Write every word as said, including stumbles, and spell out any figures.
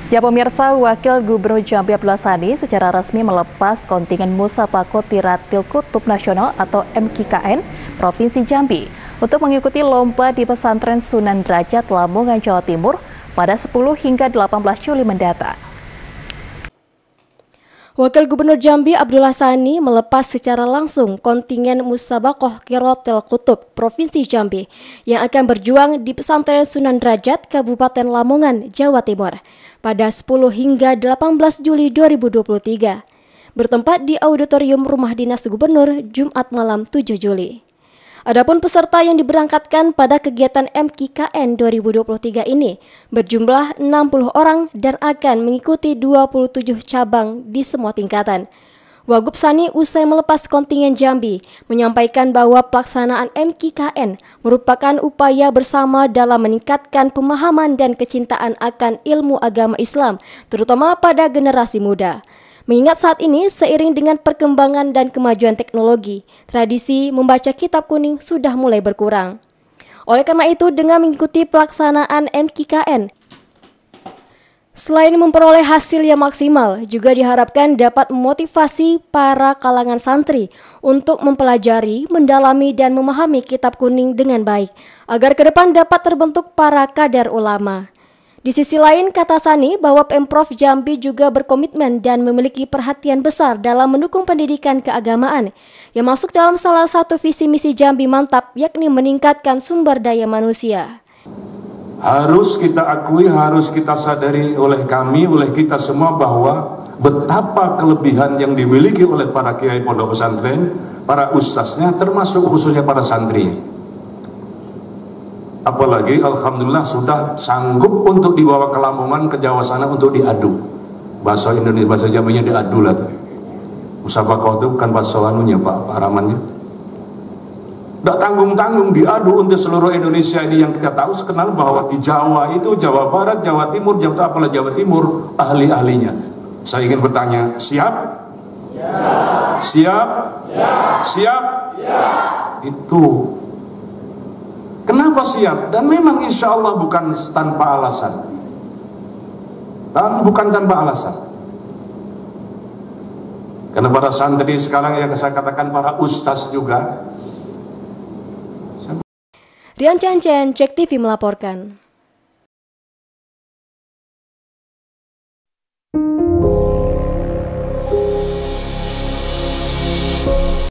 Ya pemirsa, Wakil Gubernur Jambi Abdullah Sani secara resmi melepas kontingen Musabaqah Qiraatil Kutub Nasional atau M Q K N Provinsi Jambi untuk mengikuti lomba di Pesantren Sunan Derajat Lamongan, Jawa Timur pada sepuluh hingga delapan belas Juli mendatang. Wakil Gubernur Jambi Abdullah Sani melepas secara langsung kontingen Musabaqah Qiraatil Kutub Provinsi Jambi yang akan berjuang di Pesantren Sunan Derajat Kabupaten Lamongan, Jawa Timur pada sepuluh hingga delapan belas Juli dua ribu dua puluh tiga, bertempat di Auditorium Rumah Dinas Gubernur Jumat malam tujuh Juli. Adapun peserta yang diberangkatkan pada kegiatan M Q K N dua ribu dua puluh tiga ini berjumlah enam puluh orang dan akan mengikuti dua puluh tujuh cabang di semua tingkatan. Wagub Sani usai melepas kontingen Jambi menyampaikan bahwa pelaksanaan M Q K N merupakan upaya bersama dalam meningkatkan pemahaman dan kecintaan akan ilmu agama Islam, terutama pada generasi muda. Mengingat saat ini seiring dengan perkembangan dan kemajuan teknologi, tradisi membaca kitab kuning sudah mulai berkurang. Oleh karena itu, dengan mengikuti pelaksanaan M Q K N, selain memperoleh hasil yang maksimal, juga diharapkan dapat memotivasi para kalangan santri untuk mempelajari, mendalami, dan memahami kitab kuning dengan baik, agar ke depan dapat terbentuk para kader ulama. Di sisi lain, kata Sani bahwa Pemprov Jambi juga berkomitmen dan memiliki perhatian besar dalam mendukung pendidikan keagamaan yang masuk dalam salah satu visi misi Jambi Mantap, yakni meningkatkan sumber daya manusia. Harus kita akui, harus kita sadari oleh kami, oleh kita semua bahwa betapa kelebihan yang dimiliki oleh para kiai pondok pesantren, para ustaznya, termasuk khususnya para santri. Apalagi alhamdulillah sudah sanggup untuk dibawa ke Lamongan, ke Jawa sana untuk diadu. Bahasa Indonesia, bahasa Jambinya diadu lah. Musabaqah itu bukan bahasa anunya Pak, Pak Ramannya. Tidak tanggung-tanggung diadu untuk seluruh Indonesia ini yang kita tahu sekenal bahwa di Jawa itu, Jawa Barat, Jawa Timur, Jawa apalagi Jawa Timur, ahli-ahlinya. Saya ingin bertanya, siap? Ya. Siap? Ya. Siap? Ya. Itu. Kenapa siap? Dan memang insya Allah bukan tanpa alasan. Dan bukan tanpa alasan. Karena para santri sekarang yang saya katakan para ustaz juga. Rian Chancen, Cek T V melaporkan.